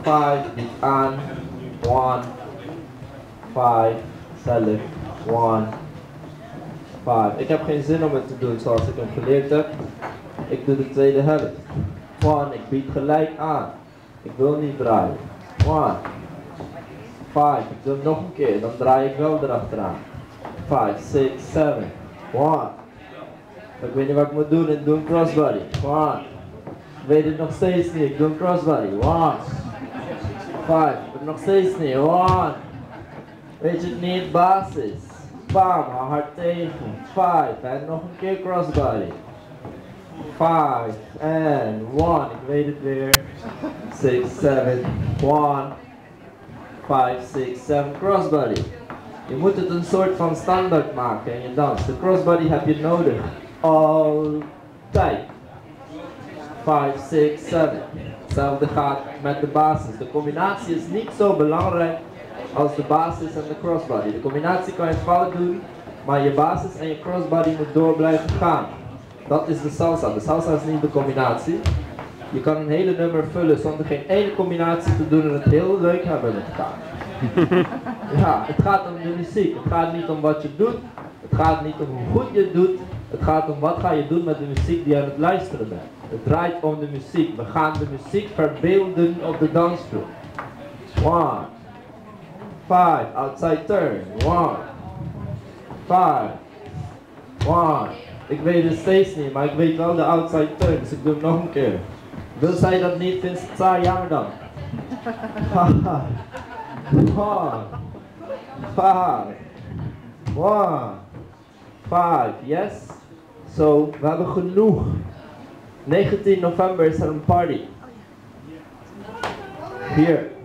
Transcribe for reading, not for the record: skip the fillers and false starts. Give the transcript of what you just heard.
5, niet aan. 1, 5, zelf. 1, 5. Ik heb geen zin om het te doen zoals ik hem geleerd heb. Ik doe de tweede helft. 1, ik bied gelijk aan. Ik wil niet draaien. 1, 5, ik doe hem nog een keer, dan draai ik wel erachteraan. 5, 6, 7, 1. Ik weet niet wat ik moet doen, ik doe een crossbody. 1. Ik weet het nog steeds niet, ik doe een crossbody. 1. 5, ik weet het nog steeds niet. 1. Weet je het niet, basis. Bam, hou hard tegen. 5, en nog een keer crossbody. 5, en 1, ik weet het weer. 6, 7, 1. 5, 6, 7, crossbody. Je moet het een soort van standaard maken in je dans. De crossbody heb je nodig. Altijd. 5, 6, 7. Hetzelfde gaat met de basis. De combinatie is niet zo belangrijk als de basis en de crossbody. De combinatie kan je fout doen, maar je basis en je crossbody moet door blijven gaan. Dat is de salsa. De salsa is niet de combinatie. Je kan een hele nummer vullen zonder geen ene combinatie te doen en het heel leuk hebben met elkaar. Ja, het gaat om de muziek. Het gaat niet om wat je doet. Het gaat niet om hoe goed je het doet. Het gaat om wat ga je doen met de muziek die je aan het luisteren bent. Het draait om de muziek. We gaan de muziek verbeelden op de dansvloer. 1, 5, outside turn. 1, 5, 1. Ik weet het steeds niet, maar ik weet wel de outside turn, dus ik doe hem nog een keer. Wil zij dat niet, vindt ze het saai, jammer dan. 1, 5, 1, 5, yes? Zo, we hebben genoeg. 19 november is er een party. Hier.